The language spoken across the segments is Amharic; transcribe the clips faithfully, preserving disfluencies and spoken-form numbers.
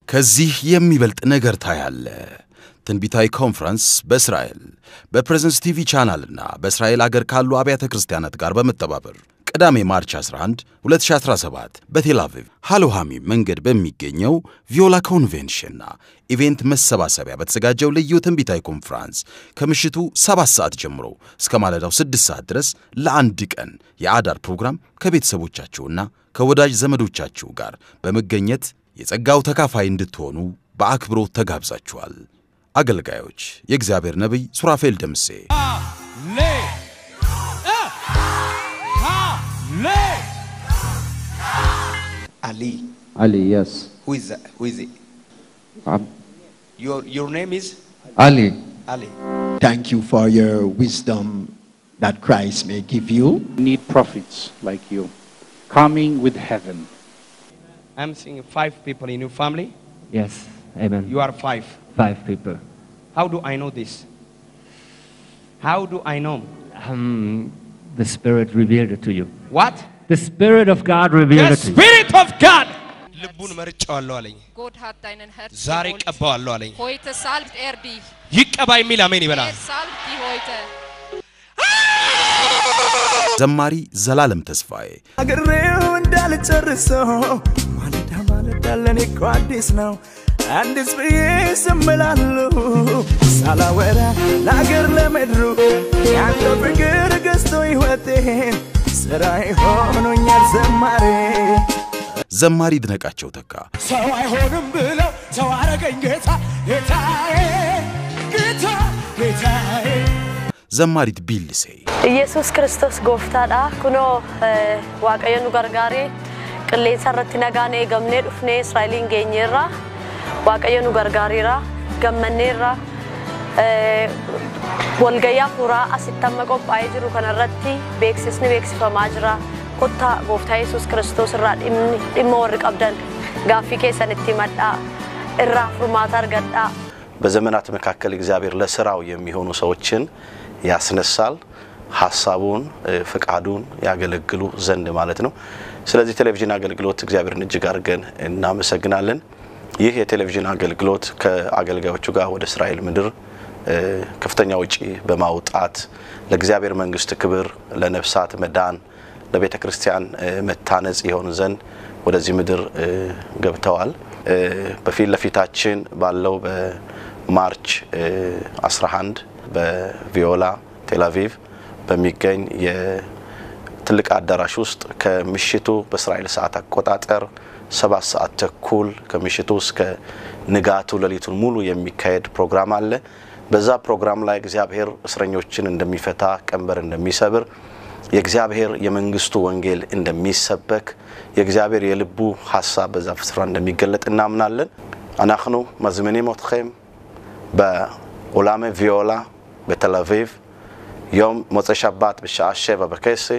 ከዚህ የሚበልጥ ነገር ታያለ ትንቢታዊ ኮንፈረንስ በእስራኤል በፕሬዘንስ ቲቪ ቻናልና በእስራኤል አገር ካሉ አብያተ ክርስቲያናት ጋር በመተባበር ቅዳሜ ማርች አስራ አንድ ሁለት ሺህ አስራ ሰባት በቴል አቪቭ ሃሎሃሚ መንገድ በሚገኘው ቪዮላ ኮንቬንሽንና ኢቨንት መሰባሰቢያ በተዘጋጀው ልዩ ትንቢታዊ ኮንፈረንስ ከምሽቱ ሰባት ሰዓት ጀምሮ እስከ ማለዳው ስድስት ሰዓት ድረስ ለአንድ ቀን የአዳር ፕሮግራም ከቤተሰቦቻችሁና ከወዳጅ ዘመዶቻችሁ ጋር በመገኘት የጸጋው ተካፋይ እንድትሆኑ በአክብሮት ተጋብዛችኋል። አገልጋዮች የእግዚአብሔር ነብይ ሱራፌል ደምሴ Ali. Ali, yes. Who is that? Who is it? Um, Your your name is Ali. Ali. Thank you for your wisdom that Christ may give you. Need prophets like you coming with heaven. I'm seeing five people in your family. Yes, amen. You are five. Five people. How do I know this? How do I know? Um, the Spirit revealed it to you. What? The Spirit of God revealed The it to you. Spirit of God. ልቡን መርጫዋለሁ አለኝ Gott hat deinen Herz ዛሬ ቀባዋለሁ አለኝ Heute salbt er dich. ይቀባ የሚል አሜን ይበላል Er salbt dich heute. ዘማሪ ዘላለም ተስፋዬ አገሬው እንዳልጨርሰው ማለዳ ማለዳ ለኔ እኮ አዲስ ነው አንድስ ብዬ ስምላሉ ሳላወራ ለአገር ለምድሩ ያንተ ፍቅር ገዝቶ ሕይወቴን ስራዬ ሆኖኛል ዘማሬ ዘማሪ ድነቃቸው ተካ ሰው አይሆንም ብለው ሰው አረገኝ ጌታ ጌታዬ ጌታ ጌታዬ ዘማሪት ቢልሴ ኢየሱስ ክርስቶስ ጎፍታዳ ኩኖ ዋቀየኑ ጋርጋሪ ቅሌን ሰረቲ ነጋኔ ገምኔ ዱፍኔ እስራኤልን ገኘራ ዋቀየኑ ጋርጋሪራ ገመኔራ ወልገያ ፉራ አሲተመቆ ባይጅሩ ከነረቲ ቤክሲስኒ ቤክሲፈማ ጅራ ኮታ ጎፍታ ኢየሱስ ክርስቶስ ራ ዲሞር ቀብደን ጋፊ ከሰንቲ መጣ እራ ፍሩማታ አርገዳ በዘመናት መካከል እግዚአብሔር ለሥራው የሚሆኑ ሰዎችን ያስነሳል ሐሳቡን ፍቃዱን ያገለግሉ ዘንድ ማለት ነው ስለዚህ ቴሌቪዥን አገልግሎት እግዚአብሔርን እጅግ አርገን እናመሰግናለን ይህ የቴሌቪዥን አገልግሎት ከአገልጋዮቹ ጋር ወደ እስራኤል ምድር ከፍተኛ ወጪ በማውጣት ለእግዚአብሔር መንግስት ክብር ለነፍሳት መዳን ለቤተ ክርስቲያን መታነጽ ይሆን ዘንድ ወደዚህ ምድር ገብተዋል በፊት ለፊታችን ባለው በማርች አስራ አንድ በቪዮላ ቴል አቪቭ በሚገኝ የትልቅ አዳራሽ ውስጥ ከምሽቱ በእስራኤል ሰዓት አቆጣጠር ሰባት ሰዓት ተኩል ከምሽቱ እስከ ንጋቱ ለሊቱን ሙሉ የሚካሄድ ፕሮግራም አለ በዛ ፕሮግራም ላይ እግዚአብሔር እስረኞችን እንደሚፈታ ቀንበር እንደሚሰብር የእግዚአብሔር የመንግስቱ ወንጌል እንደሚሰበክ የእግዚአብሔር የልቡ ሐሳብ በዛ ፍስራ እንደሚገለጥ እናምናለን አናخنو መዝመኔም ወጥኸም በኦላሜ ቪዮላ በቴል አቪቭ يوم موت شبات بالساعة السابعة بكيسي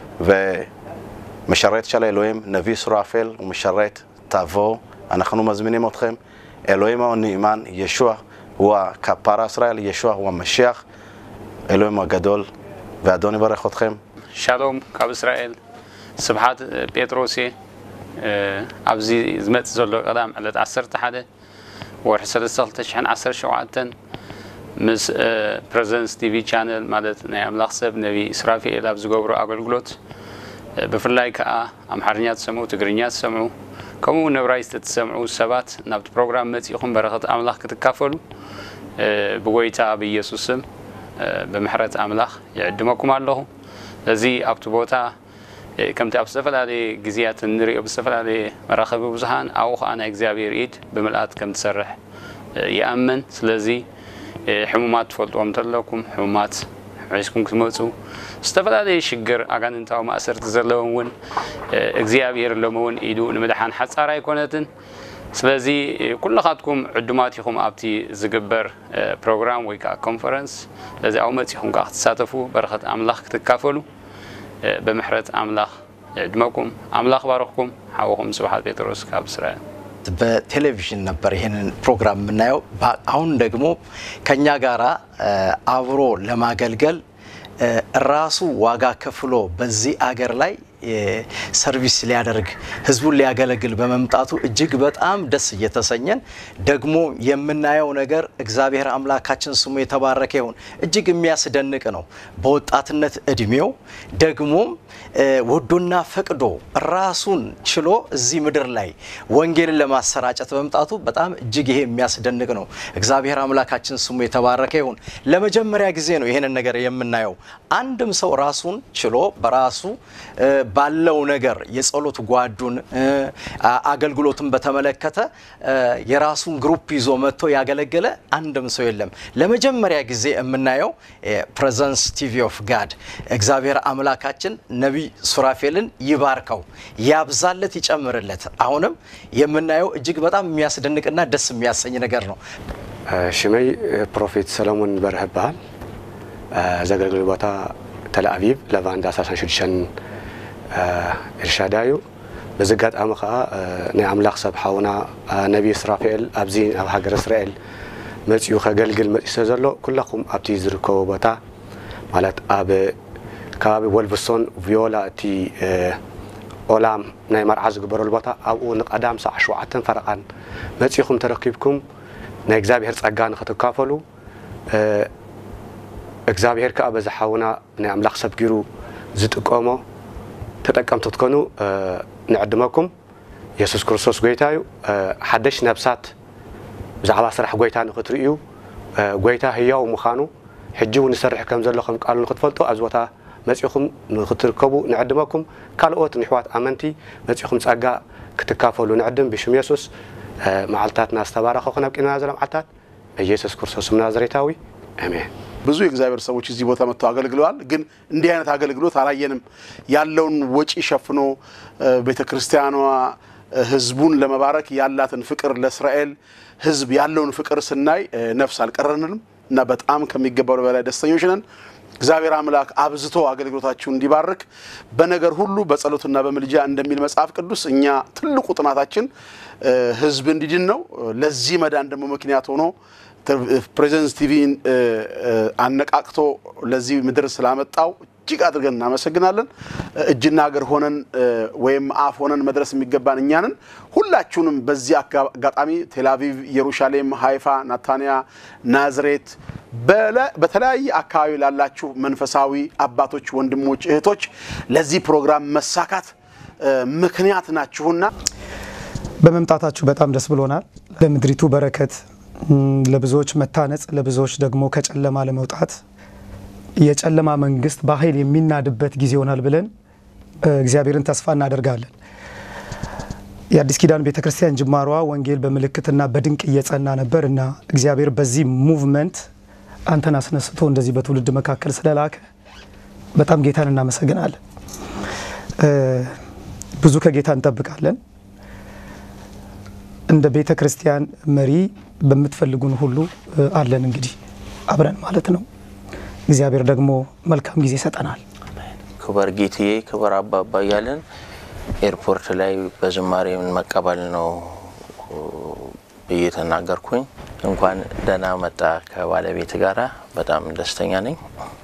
ومشريت شلي إلهيم نبي سرافيل ومشريت تافو أنا خنو مزمني متخم إلهيم ونيمان يشوع هو كبار إسرائيل يشوع هو مشيخ إلهيم وجدول وأدوني بارك أتخم شالوم كاب إسرائيل سبحات بيتروسي أبزي زمت زلوا قدام على عصر تحده ورسل السلطة شحن عصر شوعتن مس بريزنس تي في channel مالت نعم لخصب نبي إسرافيل أبز جبر أقولقلت بفرلاي كأ أم حرنيات سمو تجرنيات سمو كمو نبرايس تسمعوا السبات نبت برنامج مت يخون بركة أملاخ كتكافلوا بقويتا بيسوسم بمحرة أملاخ يعدمكم الله الذي أبتبوتا كم تأبسفل على جزيات النري أبسفل على مراقب بزهان أو أنا إجزابي ريد بملأت كم تسرح يأمن سلزي حمومات فلتو أمتلكم حمومات عيسكم كموتو استفاد هذا الشجر أكان أنتوا ما أسرت زلون إجزابير لمون يدو نمدحان حتى رأي كونتن سلزي كل خاتكم عدماتكم أبتي زجبر برنامج ويكا كونفرنس لذي أومتكم قاعد تساتفوا بركة أملاخ تكافلوا بمحرة أملاخ عدمكم أملاخ باركم حوهم سبحان بيتروس كاب إسرائيل በቴሌቪዥን ነበር ይሄንን ፕሮግራም እናየው አሁን ደግሞ ከኛ ጋራ አብሮ ለማገልገል ራሱ ዋጋ ከፍሎ በዚህ አገር ላይ ሰርቪስ ሊያደርግ ህዝቡን ሊያገለግል በመምጣቱ እጅግ በጣም ደስ እየተሰኘን ደግሞ የምናየው ነገር እግዚአብሔር አምላካችን ስሙ የተባረከ ይሁን እጅግ የሚያስደንቅ ነው በወጣትነት እድሜው ደግሞ ወዶና ፈቅዶ ራሱን ችሎ እዚህ ምድር ላይ ወንጌልን ለማሰራጨት በመምጣቱ በጣም እጅግ ይሄ የሚያስደንቅ ነው እግዚአብሔር አምላካችን ስሙ የተባረከ ይሁን ለመጀመሪያ ጊዜ ነው ይሄንን ነገር የምናየው አንድም ሰው ራሱን ችሎ በራሱ ባለው ነገር የጸሎት ጓዱን አገልግሎትን በተመለከተ የራሱን ግሩፕ ይዞ መጥቶ ያገለገለ አንድም ሰው የለም ለመጀመሪያ ጊዜ የምናየው ፕሬዘንስ ቲቪ ኦፍ ጋድ እግዚአብሔር አምላካችን ነብይ ሱራፌልን ይባርከው ያብዛለት ይጨምርለት አሁንም የምናየው እጅግ በጣም የሚያስደንቅና ደስ የሚያሰኝ ነገር ነው ሽመይ ፕሮፌት ሰለሞን በርህባል ዘገልግል ቦታ ተላአቪቭ ለቫንዳ ሳሳንሽድሽን ኢርሻዳዩ በዝጋት አመኻ ናይ አምላኽ ሰብ ሓውና ነብይ ሱራፌል አብዚ ኣብ ሃገር እስራኤል መጽዩ ከገልግል መጽዩ ዘሎ ኩላኩም ኣብቲ ዝርከቡ ቦታ ማለት ኣብ كابي والفسون فيولا تي أولام نايمر عزق برول بطا أو نقدام ساعة شوعتن فرقان ما تيخم تركيبكم نايكزابي هرس أجان خطكافلو إكزابي هرك أبى زحونا نعم لخصب جرو زت قامة تتأكم تتكنوا نعدمكم يسوع كريستوس جيتايو حدش نبسات زعلا صرح جيتان خطريو جيتا هي ومخانو حجوا نسرح كم زلخم قالوا نخطفلتو أزوتا مصيخم نختركبو نعدمكم كالوت نحوات امنتي مصيخم صقا كتكافلوا نعدم بشم يسوس معلتاتنا استبارخ خنا بقينا زلم عتات بيسوس كريستوس نازريتاوي امين ብዙ የእግዚአብሔር ሰዎች እዚህ ቦታ መጥተው አገልግለዋል ግን እንዲህ አይነት አገልግሎት አላየንም ያለውን ወጪ ሸፍኖ ቤተክርስቲያኗ ህዝቡን ለመባረክ ያላትን ፍቅር ለእስራኤል ህዝብ ያለውን ፍቅር ስናይ ነፍስ አልቀረንንም እና በጣም ከሚገባው በላይ ደስተኞች ነን እግዚአብሔር አምላክ አብዝቶ አገልግሎታችሁ እንዲባርክ በነገር ሁሉ በጸሎትና በመልጃ እንደሚል መጽሐፍ ቅዱስ እኛ ትልቁ ጥናታችን ህዝብ እንዲድን ነው ለዚህ መዳን ደግሞ ምክንያት ሆኖ ፕሬዘንስ ቲቪን አነቃቅቶ ለዚህ ምድር ስላመጣው እጅግ አድርገን እናመሰግናለን እጅና ሀገር ሆነን ወይም አፍ ሆነን መድረስ የሚገባን እኛንን ሁላችሁንም በዚህ አጋጣሚ ቴልአቪቭ ኢየሩሳሌም ሃይፋ ናታንያ ናዝሬት በተለያየ አካባቢ ላላችሁ መንፈሳዊ አባቶች ወንድሞች እህቶች ለዚህ ፕሮግራም መሳካት ምክንያት ናችሁና በመምጣታችሁ በጣም ደስ ብሎናል ለምድሪቱ በረከት ለብዙዎች መታነጽ ለብዙዎች ደግሞ ከጨለማ ለመውጣት የጨለማ መንግስት በኃይል የሚናድበት ጊዜ ይሆናል ብለን እግዚአብሔርን ተስፋ እናደርጋለን የአዲስ ኪዳን ቤተክርስቲያን ጅማሯ ወንጌል በመልእክትና በድንቅ እየጸና ነበርና እግዚአብሔር በዚህ ሙቭመንት አንተን አስነስቶ እንደዚህ በትውልድ መካከል ስለላከ በጣም ጌታን እናመሰግናለን ብዙ ከጌታ እንጠብቃለን እንደ ቤተክርስቲያን መሪ በመትፈልጉን ሁሉ አለን እንግዲህ አብረን ማለት ነው እግዚአብሔር ደግሞ መልካም ጊዜ ሰጠናል ክብር ጌታዬ ክብር አባባ ያለን ኤርፖርት ላይ በዝማሬ መቀበል ነው በየተናገርኩኝ እንኳን ደና መጣ ከባለቤት ጋራ በጣም ደስተኛ ነኝ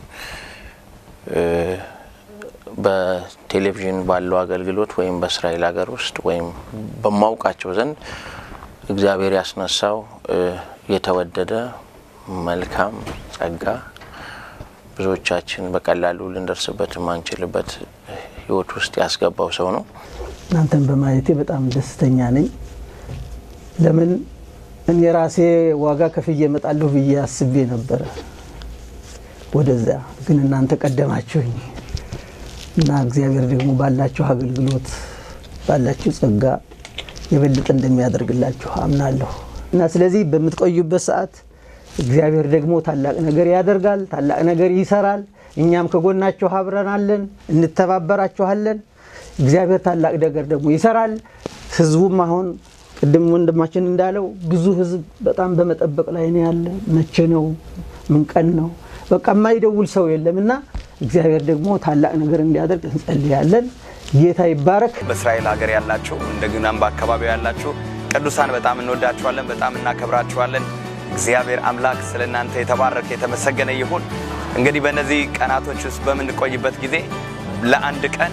በቴሌቪዥን ባለው አገልግሎት ወይም በእስራኤል ሀገር ውስጥ ወይም በማውቃቸው ዘንድ እግዚአብሔር ያስነሳው የተወደደ መልካም ጸጋ ብዙዎቻችን በቀላሉ ልንደርስበት ማንችልበት ህይወት ውስጥ ያስገባው ሰው ነው እናንተን በማየቴ በጣም ደስተኛ ነኝ ለምን እኔ ራሴ ዋጋ ከፍዬ መጣለሁ ብዬ አስቤ ነበር ወደዛ ግን እናንተ ቀደማችሁኝ እና እግዚአብሔር ደግሞ ባላችሁ አገልግሎት ባላችሁ ጸጋ የበለጠ እንደሚያደርግላችሁ አምናለሁ እና ስለዚህ በመትቆዩበት ሰዓት እግዚአብሔር ደግሞ ታላቅ ነገር ያደርጋል ታላቅ ነገር ይሰራል እኛም ከጎናችሁ አብረናለን እንተባበራችኋለን እግዚአብሔር ታላቅ ነገር ደግሞ ይሰራል ህዝቡም አሁን ቅድም ወንድማችን እንዳለው ብዙ ህዝብ በጣም በመጠበቅ ላይ ነው ያለ መቼ ነው ምን ቀን ነው በቃ ማይደውል ሰው የለምና እግዚአብሔር ደግሞ ታላቅ ነገር እንዲያደርግ እንጸልያለን ጌታ ይባረክ በእስራኤል ሀገር ያላችሁ እንደገናም በአካባቢው ያላችሁ ቅዱሳን በጣም እንወዳችኋለን በጣም እናከብራችኋለን እግዚአብሔር አምላክ ስለናንተ የተባረከ የተመሰገነ ይሁን እንግዲህ በእነዚህ ቀናቶች ውስጥ በመንቆይበት ጊዜ ለአንድ ቀን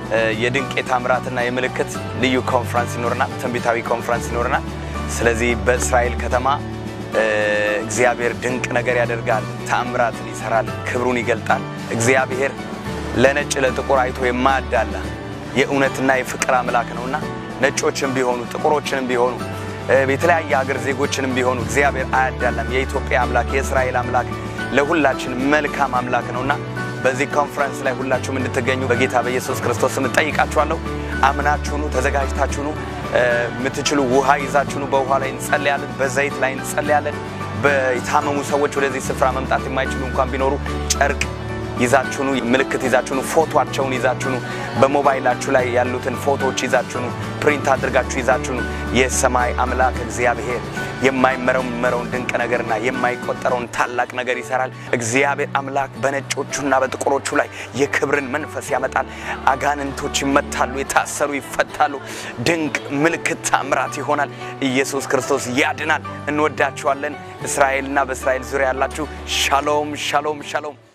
የድንቅ የታምራትና የምልክት ልዩ ኮንፈረንስ ይኖርናል ትንቢታዊ ኮንፈረንስ ይኖርናል ስለዚህ በእስራኤል ከተማ እግዚአብሔር ድንቅ ነገር ያደርጋል ታምራትን ይሰራል ክብሩን ይገልጣል እግዚአብሔር ለነጭ ለጥቁር አይቶ የማያዳላ የእውነትና የፍቅር አምላክ ነውና ነጮችም ቢሆኑ ጥቁሮችንም ቢሆኑ በተለያየ ሀገር ዜጎችንም ቢሆኑ እግዚአብሔር አያዳላም የኢትዮጵያ አምላክ የእስራኤል አምላክ ለሁላችን መልካም አምላክ ነውና በዚህ ኮንፈረንስ ላይ ሁላችሁም እንድትገኙ በጌታ በኢየሱስ ክርስቶስ ስም ጠይቃችኋለሁ አምናችሁ ነው ተዘጋጅታችሁ ነው ምትችሉ ውሃ ይዛችሁ ነው በውሃ ላይ እንጸልያለን በዘይት ላይ እንጸልያለን በታመሙ ሰዎች ወደዚህ ስፍራ መምጣት የማይችሉ እንኳን ቢኖሩ ጨርቅ ይዛችሁ ነው ምልክት ይዛችሁ ነው ፎቶአቸውን ይዛችሁ ነው በሞባይላችሁ ላይ ያሉትን ፎቶዎች ይዛችሁ ነው ፕሪንት አድርጋችሁ ይዛችሁ ነው የሰማይ አምላክ እግዚአብሔር የማይመረመረውን ድንቅ ነገርና የማይቆጠረውን ታላቅ ነገር ይሰራል እግዚአብሔር አምላክ በነጮቹና በጥቁሮቹ ላይ የክብርን መንፈስ ያመጣል አጋንንቶች ይመታሉ የታሰሩ ይፈታሉ ድንቅ ምልክት ታምራት ይሆናል ኢየሱስ ክርስቶስ ያድናል እንወዳችኋለን እስራኤልና በእስራኤል ዙሪያ ያላችሁ ሻሎም ሻሎም ሻሎም